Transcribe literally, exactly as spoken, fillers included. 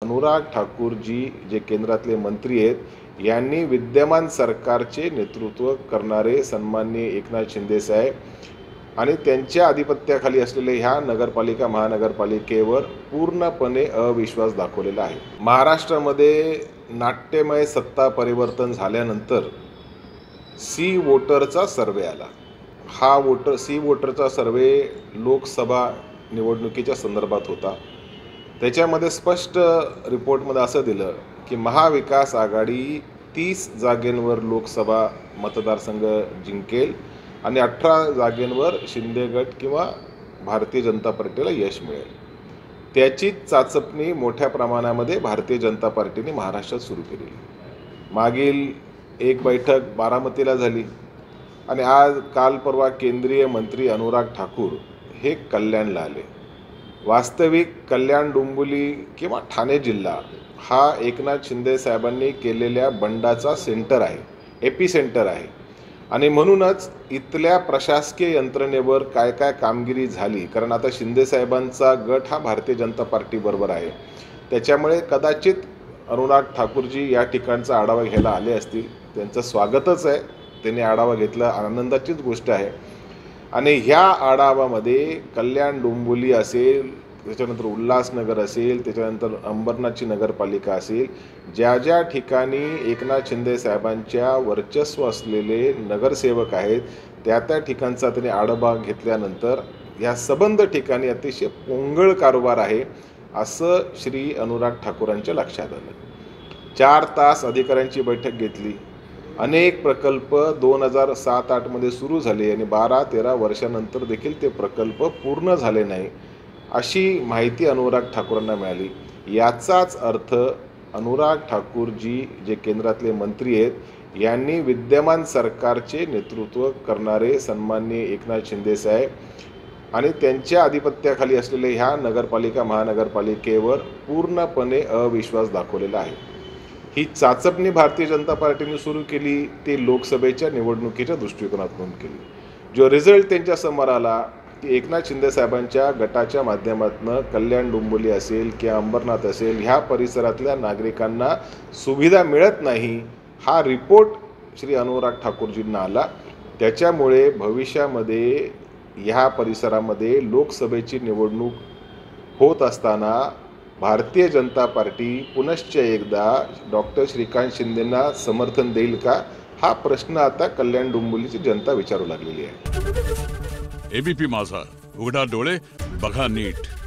अनुराग ठाकूर जी जे केंद्रातले मंत्री आहेत यांनी विद्यमान सरकारचे नेतृत्व करणारे सन्माननीय एकनाथ शिंदे साहेब आणि त्यांच्या आधिपत्याखाली असलेल्या ह्या नगरपालिका महानगरपालिकेवर पूर्णपणे अविश्वास दाखवलेला आहे। महाराष्ट्रामध्ये नाट्यमय सत्ता परिवर्तन झाल्यानंतर सी वोटरचा सर्वे आला। हा वोटर सी वोटरचा सर्वे लोकसभा निवडणुकीच्या संदर्भात होता। त्याच्यामध्ये स्पष्ट रिपोर्टमध्ये असं दिलं की महाविकास आघाडी तीस जागेंवर लोकसभा मतदारसंघ जिंकेल आणि अठरा जागेंवर शिंदे गट किंवा भारतीय जनता पार्टीला यश मिळेल। त्याची चाचपणी मोठ्या प्रमाणामध्ये भारतीय जनता पार्टीने महाराष्ट्रात सुरू केली। मागील एक बैठक बारामतीला झाली आणि आज काल परवा केंद्रीय मंत्री अनुराग ठाकूर हे कल्याणला आले। वास्तविक कल्याण डोंबिवली किंवा ठाणे जिल्हा हा एकनाथ शिंदे साहेबांनी केलेल्या बंडाचा सेंटर आहे, एपी सेंटर आहे आणि म्हणूनच इथल्या प्रशासकीय यंत्रणेवर काय काय कामगिरी झाली, कारण आता शिंदे साहेबांचा गट हा भारतीय जनता पार्टीबरोबर आहे, त्याच्यामुळे कदाचित अनुराग ठाकूरजी या ठिकाणचा आढावा घ्यायला आले असतील। त्यांचं स्वागतच आहे, त्यांनी आढावा घेतला, आनंदाचीच गोष्ट आहे। आणि ह्या आढावामध्ये कल्याण डोंबिवली असेल, त्याच्यानंतर उल्हासनगर असेल, त्याच्यानंतर अंबरनाथची नगरपालिका असेल, ज्या ज्या ठिकाणी एकनाथ शिंदे साहेबांच्या वर्चस्व असलेले नगरसेवक आहेत त्या त्या ठिकाणचा त्यांनी आढावा घेतल्यानंतर ह्या सबंध ठिकाणी अतिशय पोंगळ कारभार आहे असं श्री अनुराग ठाकूरांच्या लक्षात आलं। चार तास अधिकाऱ्यांची बैठक घेतली। अनेक प्रकल्प दोन हजार सात आठमध्ये सुरू झाले आणि बारा तेरा वर्षानंतर देखील ते प्रकल्प पूर्ण झाले नाही अशी माहिती अनुराग ठाकूरांना मिळाली। याचाच अर्थ अनुराग ठाकूर जी जे केंद्रातले मंत्री आहेत यांनी विद्यमान सरकारचे नेतृत्व करणारे सन्माननीय एकनाथ शिंदे साहेब आणि त्यांच्या आधिपत्याखाली असलेल्या ह्या नगरपालिका महानगरपालिकेवर पूर्णपणे अविश्वास दाखवलेला आहे। ही चाचपणी भारतीय जनता पार्टीने सुरू केली ती लोकसभेच्या निवडणुकीच्या दृष्टिकोनातून केली। जो रिझल्ट त्यांच्या समोर आला की एकनाथ शिंदे साहेबांच्या गटाच्या माध्यमातून कल्याण डोंबिवली असेल किंवा अंबरनाथ असेल ह्या परिसरातल्या नागरिकांना सुविधा मिळत नाही, हा रिपोर्ट श्री अनुराग ठाकूरजींना आला। त्याच्यामुळे भविष्यामध्ये ह्या परिसरामध्ये लोकसभेची निवडणूक होत असताना भारतीय जनता पार्टी पुनश्च एकदा डॉक्टर श्रीकांत शिंदेंना समर्थन देईल का, हा प्रश्न आता कल्याण डोंबिवलीची जनता विचारू लागलेली आहे। एबीपी माझा, उघडा डोळे बघा नीट।